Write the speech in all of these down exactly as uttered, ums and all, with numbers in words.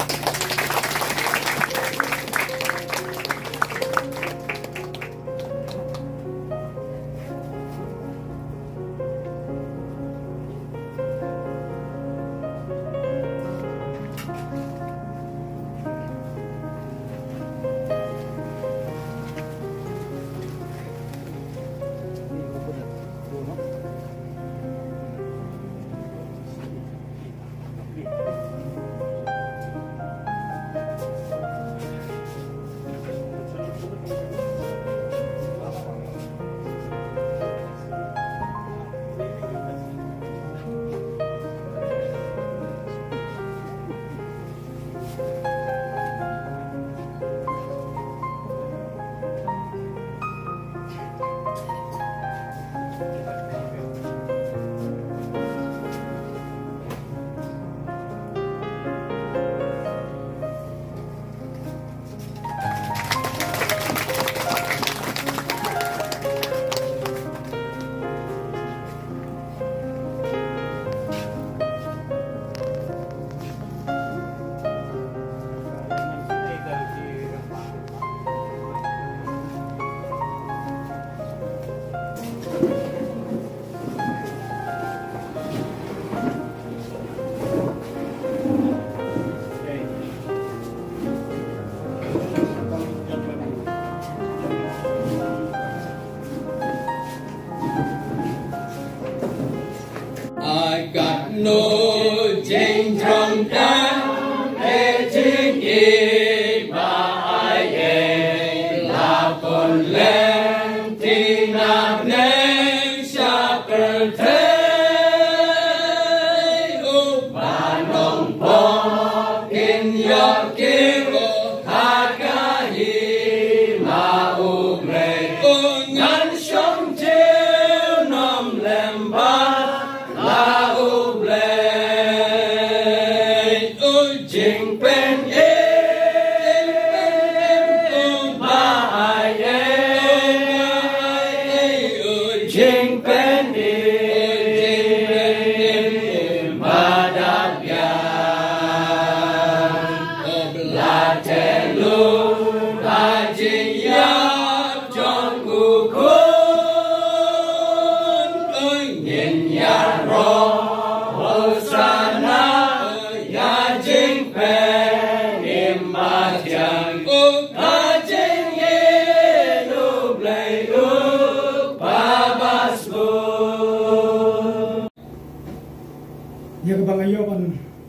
I got no change from them, letting it by a la con lentina name sharper tay, oh, manong po in your kiro, hakahi ma ubre, oh, ngan shong chill nom lemba. Jing pen e ma ye jing pen e ma da bia la te lu la jing ya chong ku kun ơi nhìn ya ro hosana ya jing pen im ma chang u a jing ye lu blai u ba ba su ya bang ayo ban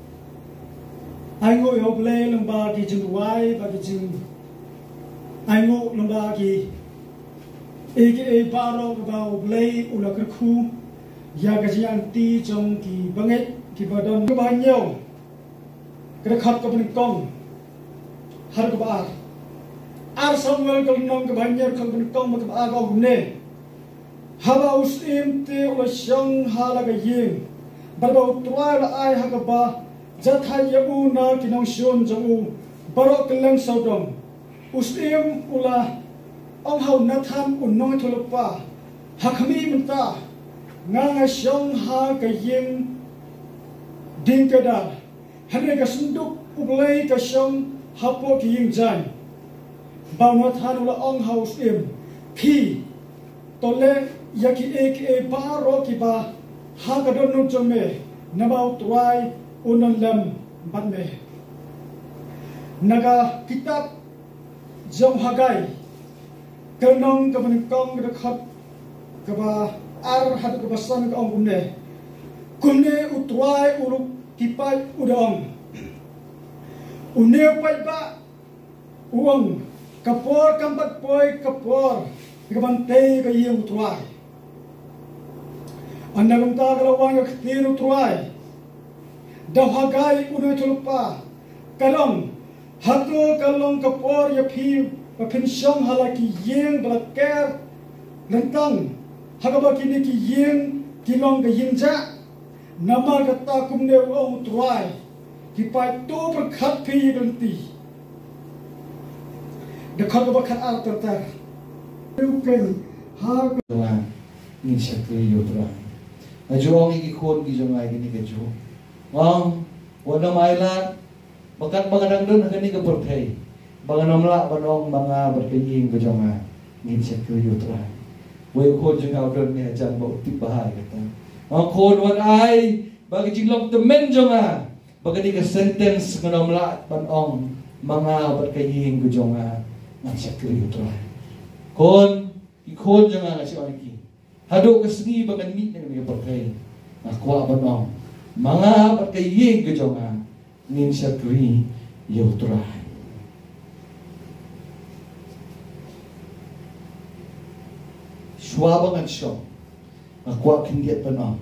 ai ngô yo blai lamba ki jing wai ba ki jing ai ngô lamba ki aka paro ba blai ula khu ya ga ji anti chong ki bangai ki badon ba nyo kena khot ke penikong har ke baar ar samwel ke nong ke banyer ke penikong ke baar ke gune haba usim te ula syang hala ke ying barba utrai la ai ha ke ba jathai ya u na ki nong sion jong u barok ke leng sodom usim ula ong hau nathan un nong thulupa ha khami menta ngang syang ha ke ying ding ke da Hari kasunduk ublay kasyong hapo kiying jan. Baunathan ula ong house im. Ki tole yaki eke paro kiba hakadon nujome nabau tuai unon lem batme. Naga kitab jong hagai kenong kebenikong dekat keba ar hadu kebasan ke ong kumne. Kumne utuai uruk kipai udang uneu pai ba uang kapor kampat poi kapor kabante ka yeng utrai andagam ta galawang ka tin utrai dahagai uneu tulpa kalong hatu kalong kapor ya phi pa pensyong halaki yeng balaker lentang hagaba kini ki yeng kilong ka yingja nama kata kumne ong tuai kipai to berkat pi ganti dekat berkat al tertar bukan har Tuhan ini satu yutra ajuang iki kon ki jongai gini keju wang wana mailat Bakat mga nandun hanggang ni kaportay. Mga namla panong mga berkaying ko dyan nga. Ngin siya kuyo try. Way ko dyan nga doon niya dyan mautip bahay kata. Ang kod wan ay bagi jinglok temen dyan nga. Baga di ka sentence nga namla panong mga berkaying ko dyan nga. Ngin siya kuyo try. Kon, ikod dyan nga nga siya aki. Hado kasni baga meet na nga portay. Nakwa panong mga berkaying ko dyan nga. Ngin siya kuyo try. Suwabangan siya. Nakuha kindiat pa na.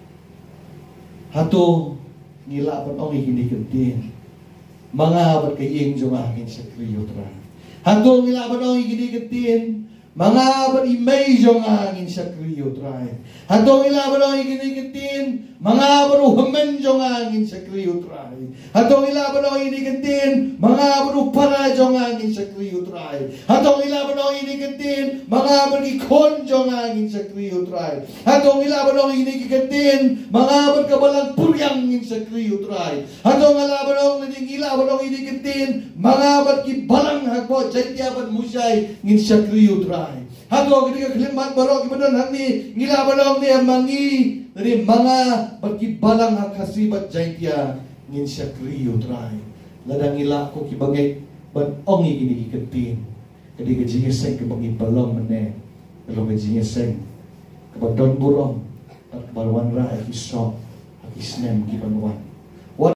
Hato, ngila pa na hindi kantin. Mga habat kaying jumangin sa kriyotra. Hato, ngila pa na hindi kantin. Mga habat imay jumangin sa kriyotra. Hato, ngila pa na hindi kantin. Mga habat uhaman jumangin sa kriyotra. Hato, ngila pa na hindi kantin. Mga habat upara jumangin sa kriyotra. Hato, ngila pa na hindi kantin. Mga habat ikon jumangin sa kriyotra. Hato, ngila pa na hindi kantin. Mga habat kabalang puryangin sa kriyotra. Hato, ngila pa na ngila pa na hindi kantin. Mga habat kibalang hagpo jaytiapan musay ngin sa kriyotra. Hato, ketika kelimat barok ibadan hangni ngila pa na ni amangi dari mga pagkibalang hakasibat jaytia ngin siya kriyo try. Ladang ila ko kibangay ban ongi gini kikentin. Kadi kajingeseng kibangay balong mene. Kalau kajingeseng kabadon burong at balwan ra kisok akisnem kibanuan.